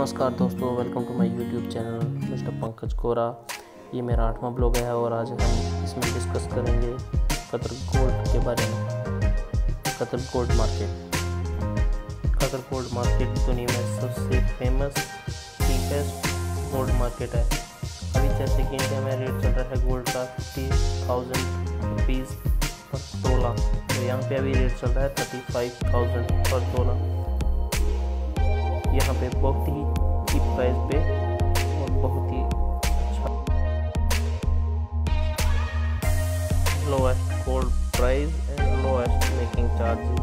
नमस्कार दोस्तों, welcome to my YouTube channel mister Pankaj Kora. ये मेरा 8वां ब्लॉग है और आज हम इसमें डिस्कस करेंगे कतर गोल्ड के बारे में। Qatar gold market. Qatar gold market दुनिया में सबसे फेमस चीपेस्ट गोल्ड मार्केट है। अभी जैसे कि इंडिया में रेट चल रहा है गोल्ड का 50,000 रुपीज़ पर तोला, तो यहाँ पे अभी रेट चल रहा है 35,000 पर तोला। यहाँ पे बहुत ही चीप प्राइस पे और बहुत ही अच्छा lowest gold price and lowest making charges.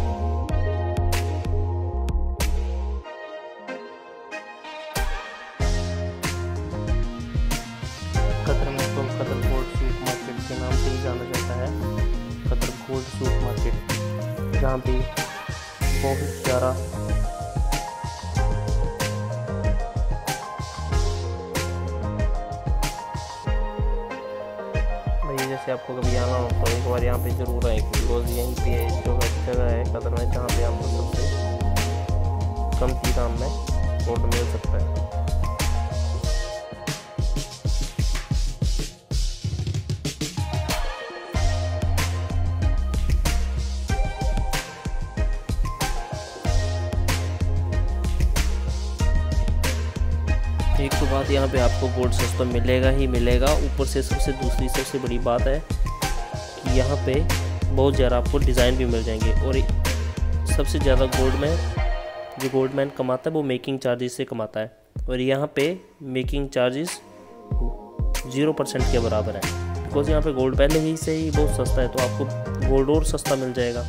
Qatar में तो कतर गोल्ड सूक मार्केट के नाम से ही जाना जाता है। कतर गोल्ड सूक मार्केट, जहाँ पे बहुत ज़्यादा जैसे आपको कभी आना हो तो एक बार यहाँ पे ज़रूर आए, बिकॉज यहीं पे जो जगह है कतर में जहाँ पे आपको सबसे कम दाम में गोल्ड मिल सकता है। एक तो बात, यहाँ पे आपको गोल्ड सस्ता मिलेगा ही मिलेगा। ऊपर से दूसरी सबसे बड़ी बात है कि यहाँ पे बहुत ज़्यादा आपको डिज़ाइन भी मिल जाएंगे। और सबसे ज़्यादा जो गोल्डमैन कमाता है वो मेकिंग चार्जेस से कमाता है, और यहाँ पे मेकिंग चार्जेस 0% के बराबर है। बिकॉज यहाँ पे गोल्ड पहले ही से ही बहुत सस्ता है, तो आपको गोल्ड और सस्ता मिल जाएगा।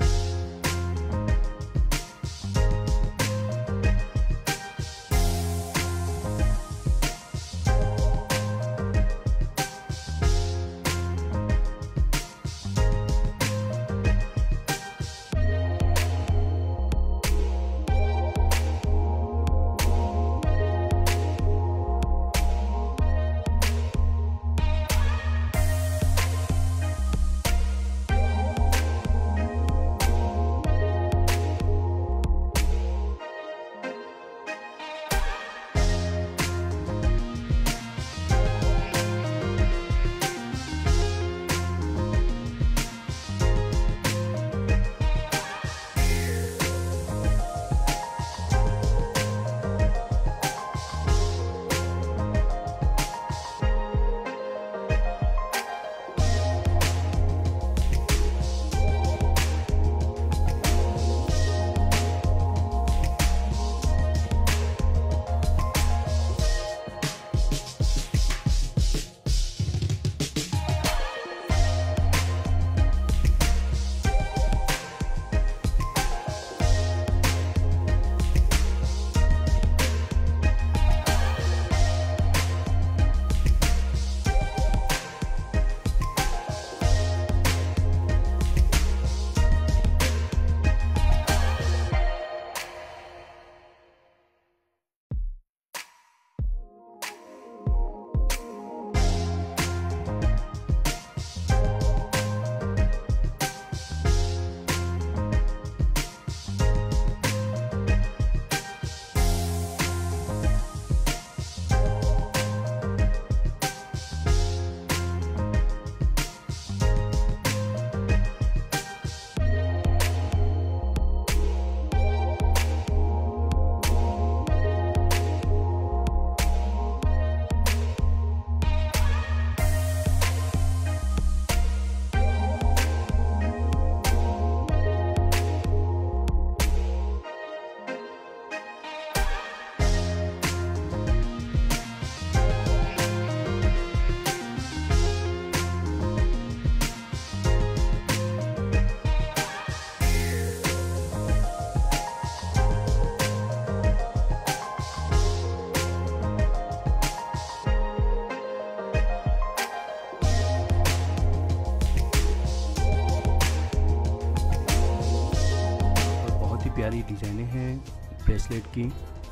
प्यारी डिज़ाइनें हैं ब्रेसलेट की,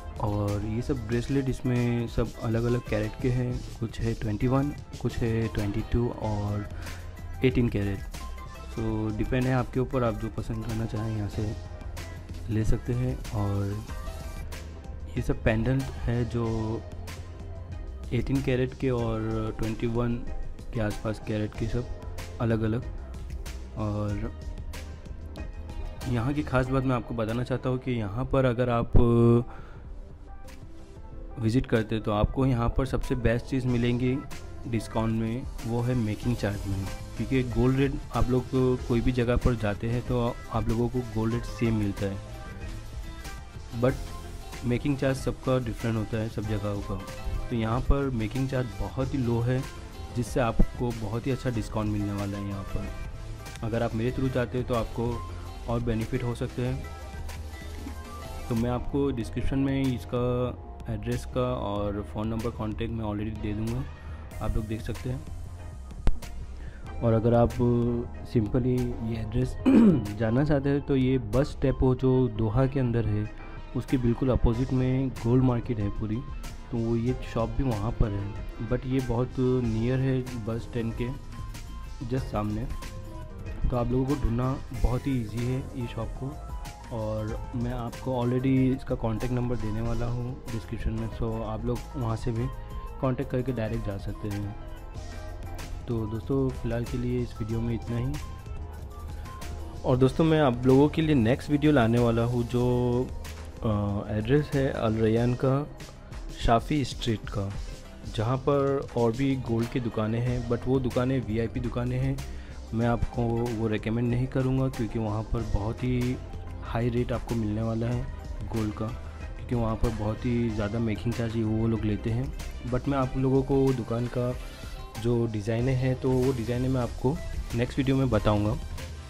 और ये सब ब्रेसलेट इसमें सब अलग अलग कैरेट के हैं। कुछ है 21, कुछ है 22 और 18 कैरेट। सो डिपेंड है आपके ऊपर, आप जो पसंद करना चाहें यहाँ से ले सकते हैं। और ये सब पेंडेंट है जो 18 कैरेट के और 21 के आसपास कैरेट के, सब अलग अलग। और यहाँ की ख़ास बात मैं आपको बताना चाहता हूँ कि यहाँ पर अगर आप विज़िट करते तो आपको यहाँ पर सबसे बेस्ट चीज़ मिलेंगी डिस्काउंट में, वो है मेकिंग चार्ज में। क्योंकि गोल्ड रेट आप लोग कोई भी जगह पर जाते हैं तो आप लोगों को गोल्ड रेट सेम मिलता है, बट मेकिंग चार्ज सबका डिफरेंट होता है सब जगहों का। तो यहाँ पर मेकिंग चार्ज बहुत ही लो है, जिससे आपको बहुत ही अच्छा डिस्काउंट मिलने वाला है यहाँ पर। अगर आप मेरे थ्रू जाते हैं तो आपको और बेनिफिट हो सकते हैं। तो मैं आपको डिस्क्रिप्शन में इसका एड्रेस का और फ़ोन नंबर कॉन्टेक्ट मैं ऑलरेडी दे दूँगा, आप लोग देख सकते हैं। और अगर आप सिंपली ये एड्रेस जानना चाहते हैं तो ये बस डेपो जो दोहा के अंदर है उसके बिल्कुल अपोजिट में गोल्ड मार्केट है पूरी, तो वो ये शॉप भी वहाँ पर है। बट ये बहुत नियर है बस स्टैंड के जस्ट सामने, तो आप लोगों को ढूंढना बहुत ही इजी है ये शॉप को। और मैं आपको ऑलरेडी इसका कॉन्टेक्ट नंबर देने वाला हूँ डिस्क्रिप्शन में, सो आप लोग वहाँ से भी कॉन्टेक्ट करके डायरेक्ट जा सकते हैं। तो दोस्तों फ़िलहाल के लिए इस वीडियो में इतना ही। और दोस्तों मैं आप लोगों के लिए नेक्स्ट वीडियो लाने वाला हूँ जो एड्रेस है अल रैयान का शाफ़ी स्ट्रीट का, जहाँ पर और भी गोल्ड की दुकानें हैं, बट वो दुकानें वीआईपी दुकानें हैं। मैं आपको वो रेकमेंड नहीं करूँगा क्योंकि वहाँ पर बहुत ही हाई रेट आपको मिलने वाला है गोल्ड का, क्योंकि वहाँ पर बहुत ही ज़्यादा मेकिंग चार्ज वो लोग लेते हैं। बट मैं आप लोगों को दुकान का जो डिज़ाइने हैं तो वो डिज़ाइने मैं आपको नेक्स्ट वीडियो में बताऊँगा।